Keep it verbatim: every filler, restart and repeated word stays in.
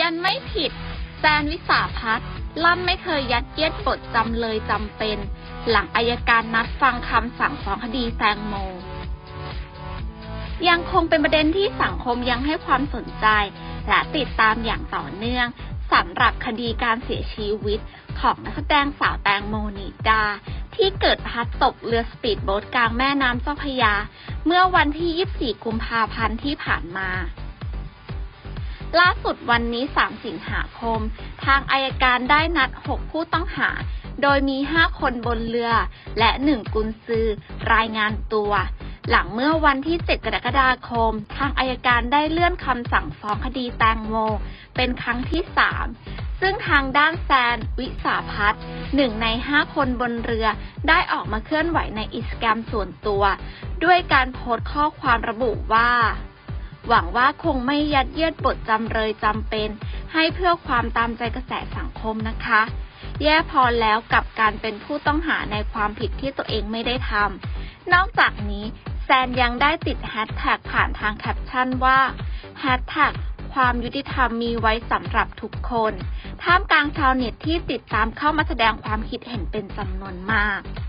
นไม่ผิดแซนวิสาภัทรลั่นไม่เคยยัดเยียดบทจำเลยจำเป็นหลังอัยการนัดฟังคำสั่งฟ้องคดีแตงโมยังคงเป็นประเด็นที่สังคมยังให้ความสนใจและติดตามอย่างต่อเนื่องสำหรับคดีการเสียชีวิตของนักแสดงสาวแตงโมนิดาที่เกิดพลัดตกเรือสปีดโบ๊ทกลางแม่น้ำเจ้าพระยาเมื่อวันที่ยี่สิบสี่กุมภาพันธ์ที่ผ่านมาล่าสุดวันนี้สามสิงหาคมทางอัยการได้นัดหกผู้ต้องหาโดยมีห้าคนบนเรือและหนึ่งกุนซือรายงานตัวหลังเมื่อวันที่เจ็ดกรกฎาคมทางอัยการได้เลื่อนคำสั่งฟ้องคดีแตงโมเป็นครั้งที่สามซึ่งทางด้านแซนวิสาภัทรหนึ่งในห้าคนบนเรือได้ออกมาเคลื่อนไหวในอินสตาแกรมส่วนตัวด้วยการโพสต์ข้อความระบุว่าหวังว่าคงไม่ยัดเยียดบทจำเลยจำเป็นให้เพื่อความตามใจกระแสสังคมนะคะแย่พอแล้วกับการเป็นผู้ต้องหาในความผิดที่ตัวเองไม่ได้ทำนอกจากนี้แซนยังได้ติดแฮชแท็กผ่านทางแคปชั่นว่าแฮชแท็กความยุติธรรมมีไว้สำหรับทุกคนท่ามกลางชาวเน็ตที่ติดตามเข้ามาแสดงความคิดเห็นเป็นจำนวนมาก